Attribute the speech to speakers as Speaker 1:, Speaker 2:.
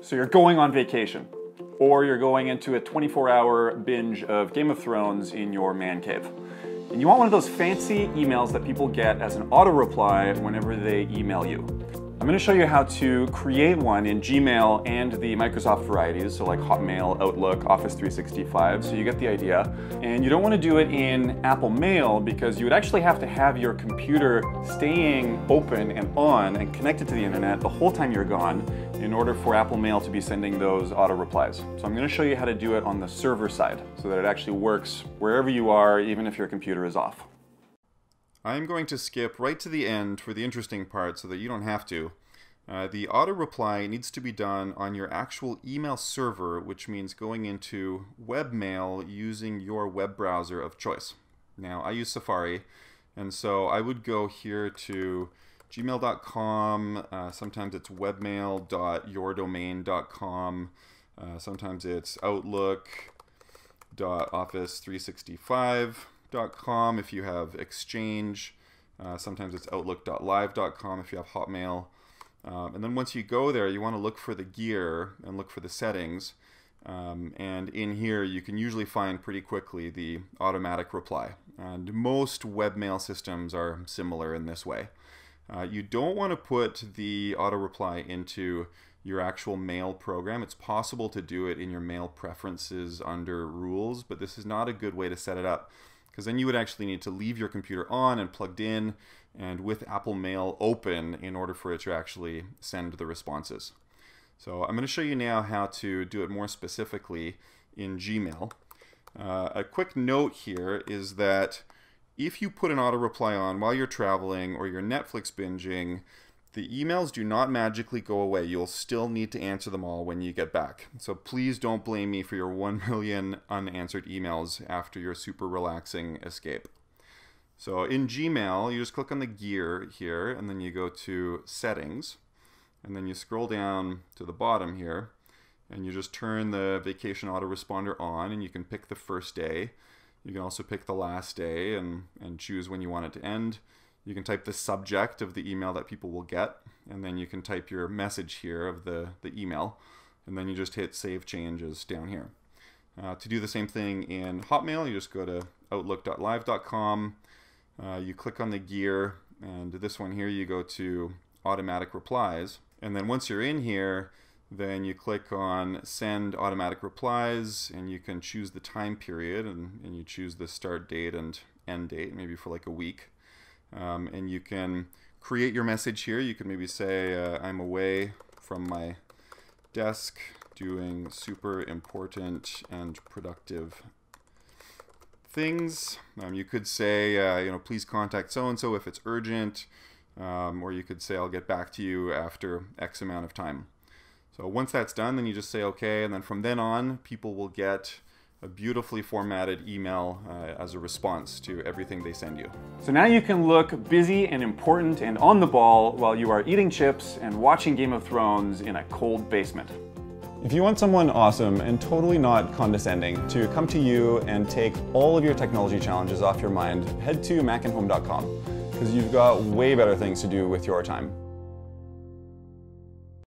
Speaker 1: So you're going on vacation, or you're going into a 24-hour binge of Game of Thrones in your man cave. And you want one of those fancy emails that people get as an auto reply whenever they email you. I'm going to show you how to create one in Gmail and the Microsoft varieties, so like Hotmail, Outlook, Office 365, so you get the idea. And you don't want to do it in Apple Mail because you would actually have to have your computer staying open and on and connected to the internet the whole time you're gone in order for Apple Mail to be sending those auto replies. So I'm going to show you how to do it on the server side so that it actually works wherever you are, even if your computer is off. I'm going to skip right to the end for the interesting part so that you don't have to. The auto reply needs to be done on your actual email server, which means going into webmail using your web browser of choice. Now, I use Safari, and so I would go here to gmail.com, sometimes it's webmail.yourdomain.com, sometimes it's outlook.office365.com if you have Exchange, sometimes it's outlook.live.com if you have Hotmail. And then once you go there, you want to look for the gear and look for the settings. And in here, you can usually find pretty quickly the automatic reply. And most webmail systems are similar in this way. You don't want to put the auto reply into your actual mail program. It's possible to do it in your mail preferences under rules, but this is not a good way to set it up, because then you would actually need to leave your computer on and plugged in and with Apple Mail open in order for it to actually send the responses. So I'm going to show you now how to do it more specifically in Gmail. A quick note here is that if you put an auto reply on while you're traveling or you're Netflix binging, the emails do not magically go away. You'll still need to answer them all when you get back. So please don't blame me for your 1 million unanswered emails after your super relaxing escape. So in Gmail, you just click on the gear here, and then you go to Settings, and then you scroll down to the bottom here, and you just turn the vacation autoresponder on, and you can pick the first day. You can also pick the last day and choose when you want it to end. You can type the subject of the email that people will get, and then you can type your message here of the email, and then you just hit Save Changes down here. To do the same thing in Hotmail, you just go to outlook.live.com, you click on the gear, and this one here you go to Automatic Replies, and then once you're in here, then you click on Send Automatic Replies, and you can choose the time period, and you choose the start date and end date, maybe for like a week. And you can create your message here. You can maybe say, I'm away from my desk doing super important and productive things. You could say, please contact so-and-so if it's urgent, or you could say, I'll get back to you after X amount of time. So once that's done, then you just say okay, and then from then on, people will get a beautifully formatted email as a response to everything they send you. So now you can look busy and important and on the ball while you are eating chips and watching Game of Thrones in a cold basement. If you want someone awesome and totally not condescending to come to you and take all of your technology challenges off your mind, head to Macinhome.com, because you've got way better things to do with your time.